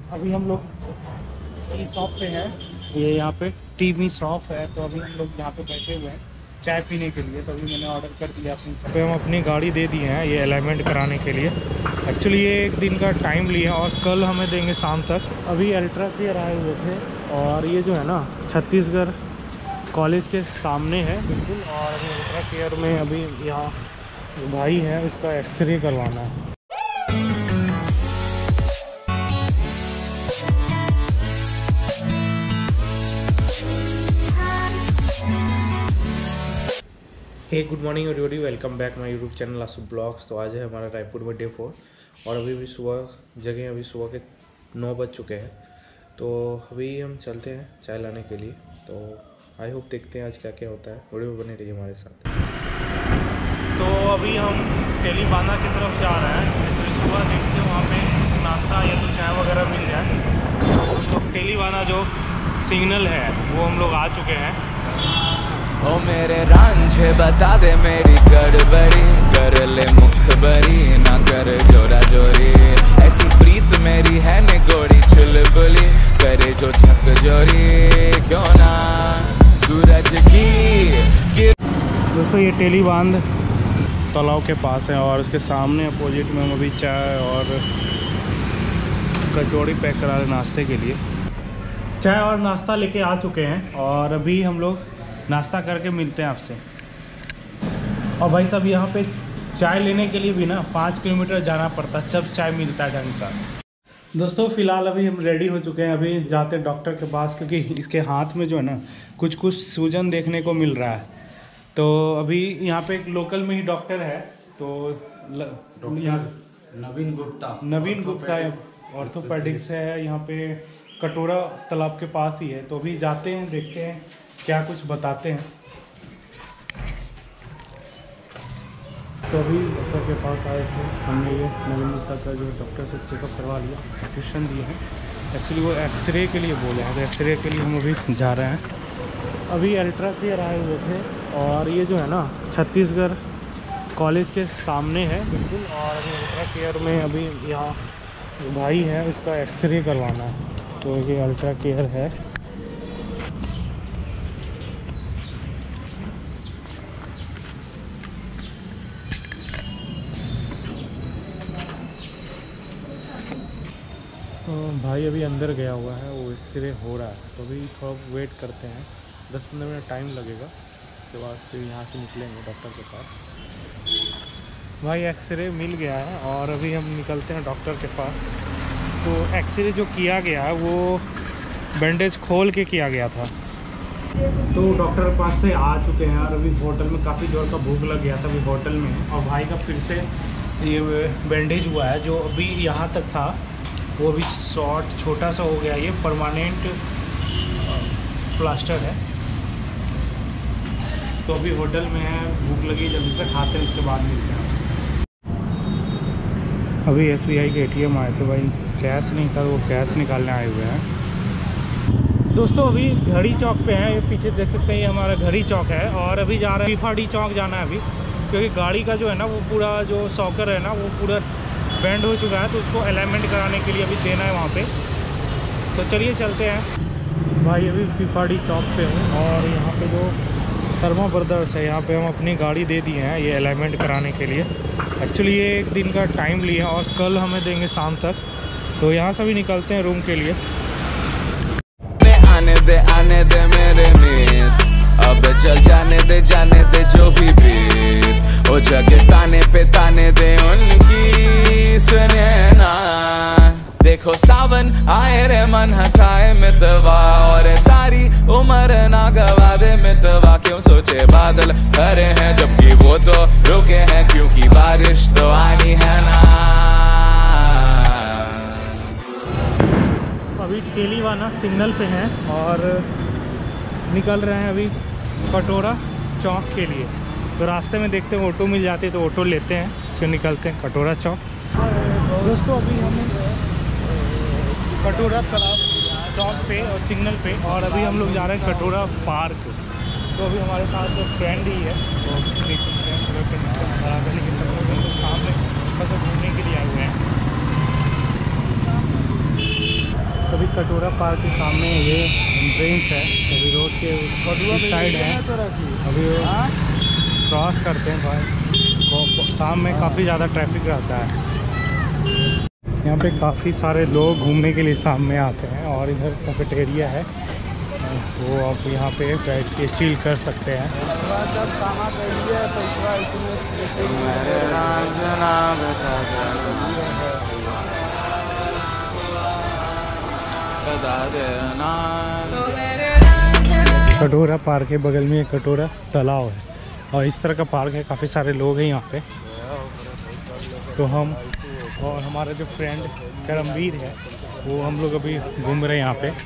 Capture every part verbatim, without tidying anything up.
अभी हम लोग टी शॉप पे हैं, ये यहाँ पे टी मी शॉप है। तो अभी हम लोग यहाँ पे बैठे हुए हैं चाय पीने के लिए। तो अभी मैंने ऑर्डर कर दिया अपनी पे, हम अपनी गाड़ी दे दिए हैं ये अलाइनमेंट कराने के लिए। एक्चुअली ये एक दिन का टाइम लिए और कल हमें देंगे शाम तक। अभी अल्ट्रा केयर आए हुए थे और ये जो है ना छत्तीसगढ़ कॉलेज के सामने है बिल्कुल। और अभी अल्ट्रा केयर में अभी यहाँ भाई है, उसका एक्सरे करवाना है। Hey good morning everybody, welcome back my YouTube channel Aasu blogs. तो आज है हमारा रायपुर में डे फोर और अभी भी सुबह जगह अभी सुबह के नौ बज चुके हैं। तो अभी हम चलते हैं चाय लाने के लिए। तो आई होप देखते हैं आज क्या क्या होता है, वीडियो में बने रहिए हमारे साथ। तो अभी हम तेलीबांधा की तरफ जा रहे हैं। तो सुबह देखते हैं वहाँ पे नाश्ता या तो चाय वगैरह मिल जाए। तो तेलीबांधा जो सिग्नल है वो हम लोग आ चुके हैं। ओ मेरे रांझे बता दे मेरी गड़बड़ी, कर ले मुखबरी ना कर जोरा जोरी। ऐसी प्रीत मेरी है निगोड़ी चुलबुली, करे जो छक जोरी क्यों ना सूरज की। दोस्तों ये तेलीबांध तालाब के पास है और उसके सामने अपोजिट में हम अभी चाय और कचौड़ी पैक करा रहे नाश्ते के लिए। चाय और नाश्ता लेके आ चुके हैं और अभी हम लोग नाश्ता करके मिलते हैं आपसे। और भाई साहब यहाँ पे चाय लेने के लिए भी ना पाँच किलोमीटर जाना पड़ता है जब चाय मिलता है ढंग का। दोस्तों फ़िलहाल अभी हम रेडी हो चुके हैं, अभी जाते हैं डॉक्टर के पास क्योंकि इसके हाथ में जो है ना कुछ कुछ सूजन देखने को मिल रहा है। तो अभी यहाँ पे एक लोकल में ही डॉक्टर है, तो यहाँ नवीन गुप्ता नवीन गुप्ता ऑर्थोपेडिक्स है यहाँ पे, कटोरा तालाब के पास ही है। तो अभी जाते हैं, देखते हैं क्या कुछ बताते हैं। तो अभी डॉक्टर के पास आए थे, हमने ये नवीन गुप्ता का जो डॉक्टर से चेकअप करवा लिया, प्रिस्क्रिप्शन दिए हैं। एक्चुअली वो एक्सरे के लिए बोले हैं, तो एक्सरे के लिए हम अभी जा रहे हैं। अभी अल्ट्रा केयर आए हुए थे और ये जो है ना छत्तीसगढ़ कॉलेज के सामने है बिल्कुल। और अभी अल्ट्रा केयर में अभी यहाँ भाई है, उसका एक्सरे करवाना है। तो ये अल्ट्रा केयर है। तो भाई अभी अंदर गया हुआ है, वो एक्सरे हो रहा है। तो अभी थोड़ा वेट करते हैं, दस पंद्रह मिनट टाइम लगेगा। उसके बाद फिर यहाँ से निकलेंगे डॉक्टर के पास। भाई एक्सरे मिल गया है और अभी हम निकलते हैं डॉक्टर के पास। तो एक्सरे जो किया गया है वो बैंडेज खोल के किया गया था। तो डॉक्टर के पास से आ चुके हैं और अभी होटल में काफ़ी जोर का भूख लग गया था, अभी होटल में है। और भाई का फिर से ये बैंडेज हुआ है, जो अभी यहाँ तक था वो भी शॉर्ट छोटा सा हो गया। ये परमानेंट प्लास्टर है। तो अभी होटल में है, भूख लगी, जल्दी से खाते हैं, उसके बाद मिलते हैं। अभी एस बी आई के ए टी एम आए थे, भाई कैश नहीं था, वो कैश निकालने आए हुए हैं। दोस्तों अभी घड़ी चौक पे हैं, ये पीछे देख सकते हैं, ये हमारा घड़ी चौक है। और अभी जा रहे हैं फीफाडी चौक जाना है अभी, क्योंकि गाड़ी का जो है ना वो पूरा जो सॉकर है ना वो पूरा बैंड हो चुका है। तो उसको अलाइनमेंट कराने के लिए अभी देना है वहाँ पे। तो चलिए चलते हैं। भाई अभी फीफाडी चौक पे हूँ और यहाँ पे जो शर्मा ब्रदर्स है, यहाँ पे हम अपनी गाड़ी दे दिए हैं ये अलाइनमेंट कराने के लिए। एक्चुअली ये एक दिन का टाइम लिए और कल हमें देंगे शाम तक। तो यहाँ से भी निकलते हैं रूम के लिए। आने दे आने दे मेरे मीत, अब चल जाने दे जाने दे जो भी बीत। ओ जगह ताने पे ताने दे उनकी सुने ना। देखो सावन आए रे मन हंसाए मितवा, और सारी उम्र ना गवा दे मितवा। क्यों सोचे बादल खड़े हैं जबकि वो तो रुके हैं, क्योंकि बारिश तो आनी है ना। अभी तेलीबांधा सिग्नल पे हैं और निकल रहे हैं अभी कटोरा चौक के लिए। तो रास्ते में देखते हैं ऑटो मिल जाती है तो ऑटो लेते हैं, फिर निकलते हैं कटोरा चौक। दोस्तों अभी हम कटोरा तालाब चौक पे और सिग्नल पे, और अभी हम लोग जा रहे हैं कटोरा पार्क। तो अभी हमारे साथ फ्रेंड ही है, तो देख सकते हैं सामने बस घूमने के लिए आए हुए हैं। अभी कटोरा पार्क के सामने ये एंट्रेंस है, अभी रोड के इस साइड है, अभी क्रॉस करते हैं भाई। शाम में काफ़ी ज़्यादा ट्रैफिक रहता है यहाँ पे, काफ़ी सारे लोग घूमने के लिए शाम में आते हैं। और इधर कैफेटेरिया है, वो आप यहाँ पे बैठ के चिल कर सकते हैं। कटोरा पार्क के बगल में एक कटोरा तालाब है और इस तरह का पार्क है। काफ़ी सारे लोग हैं यहाँ पे। तो हम और हमारा जो फ्रेंड करमवीर है वो हम लोग अभी घूम रहे हैं यहाँ पे।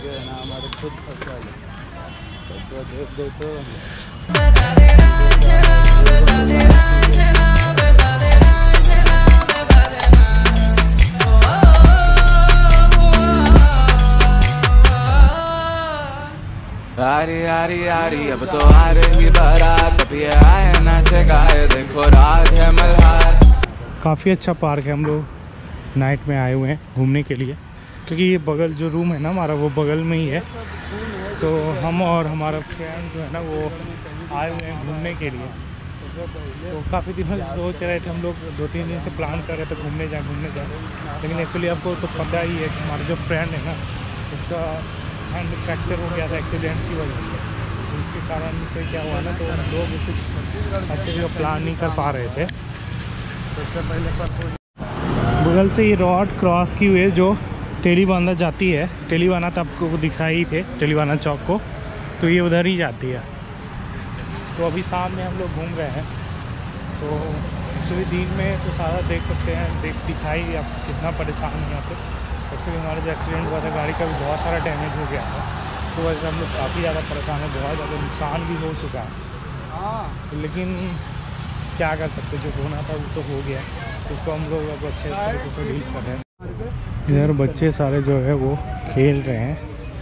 आरी आरी आरी अब तो आ रही बारात, अभी आए ना जगाए देखो रात है मल्हार। काफ़ी अच्छा पार्क है, हम लोग नाइट में आए हुए हैं घूमने के लिए, क्योंकि ये बगल जो रूम है ना हमारा वो बगल में ही है। तो हम और हमारा फ्रेंड जो है ना वो आए हुए हैं घूमने के लिए। तो काफ़ी दिनों से सोच रहे थे हम लोग, दो तीन दिन से प्लान कर रहे थे घूमने जाए घूमने जाए लेकिन एक्चुअली आपको तो पता ही है कि हमारा जो फ्रेंड है ना उसका हैंड फ्रैक्चर हो गया था एक्सीडेंट की वजह से। उसके कारण से क्या हुआ ना, तो हम लोग कुछ अच्छे से प्लान नहीं कर पा रहे थे। सबसे पहले बगल से ये रोड क्रॉस की हुई है जो टेलीबाना जाती है। टेलीबाना तो आपको दिखाई थे, टेलीबाना चौक को, तो ये उधर ही जाती है। तो अभी शाम में हम लोग घूम रहे हैं। तो एक्चुअली दिन में तो सारा देख सकते हैं, देख दिखाई आपको कितना परेशान है यहाँ पे। एक्चुअली हमारा जो एक्सीडेंट हुआ था गाड़ी का भी बहुत सारा डैमेज हो गया था, तो वजह से हम लोग काफ़ी ज़्यादा परेशान है, बहुत ज़्यादा नुकसान भी हो चुका है। लेकिन क्या कर सकते, जो होना था वो तो हो गया, उसको हम लोग अब अच्छे तरीके से डील कर रहे हैं। इधर बच्चे सारे जो है वो खेल रहे हैं।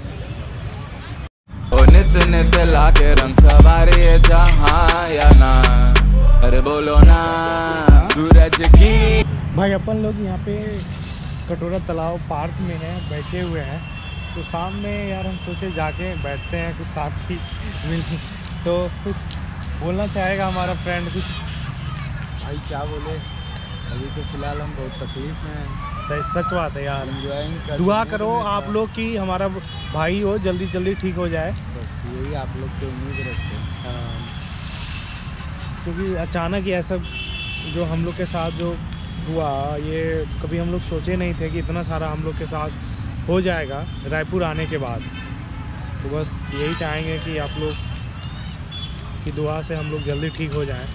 ओ नित नित लाके रंग सवारी जहाँ या ना, अरे बोलो ना सूरज की। भाई अपन लोग यहाँ पे कटोरा तालाब पार्क में हैं, बैठे हुए हैं। तो शाम में यार हम सोचे जाके बैठते हैं, कुछ साथी मिल। तो कुछ बोलना चाहेगा हमारा फ्रेंड कुछ? भाई क्या बोले, अभी तो फिलहाल हम बहुत तकलीफ में हैं। सही, सच बात है यार। एंजॉय दुआ करो आप लोग कि हमारा भाई हो जल्दी जल्दी ठीक हो जाए, बस यही आप लोग से उम्मीद रखते हैं। हाँ। क्योंकि अचानक ही ऐसा जो हम लोग के साथ जो हुआ, ये कभी हम लोग सोचे नहीं थे कि इतना सारा हम लोग के साथ हो जाएगा रायपुर आने के बाद। तो बस यही चाहेंगे कि आप लोग की दुआ से हम लोग जल्दी ठीक हो जाएं।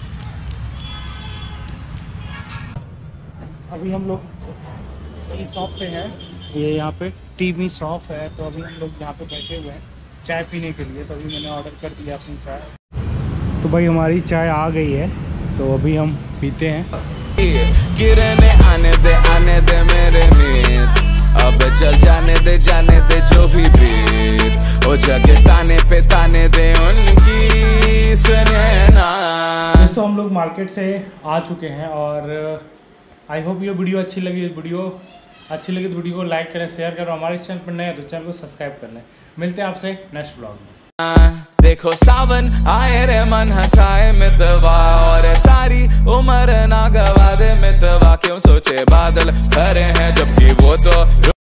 अभी हम लोग टी शॉप पे हैं, ये यहाँ पे टी मी शॉप है। तो अभी हम लोग यहाँ पे बैठे हुए हैं चाय पीने के लिए। तो अभी मैंने ऑर्डर कर दिया अपनी चाय। तो भाई हमारी चाय आ गई है, तो अभी हम पीते हैं। गिरने आने दे आने दे मेरे मीत, अब चल जाने दे जाने दे जो भी बीत, ओ जगह ताने पे ताने दे उनकी सुने ना। तो हम लोग मार्केट से आ चुके हैं और आई होप ये वीडियो अच्छी लगी। वीडियो अच्छी लगी तो वीडियो को लाइक करें, शेयर करें। हमारे चैनल पर नए हैं तो चैनल को सब्सक्राइब कर लें। मिलते हैं आपसे नेक्स्ट ब्लॉग में। देखो सावन आए रे मन हंसाए मितवा, और सारी उम्र ना गवा दे मितवा। क्यों सोचे बादल खरे हैं जबकि वो तो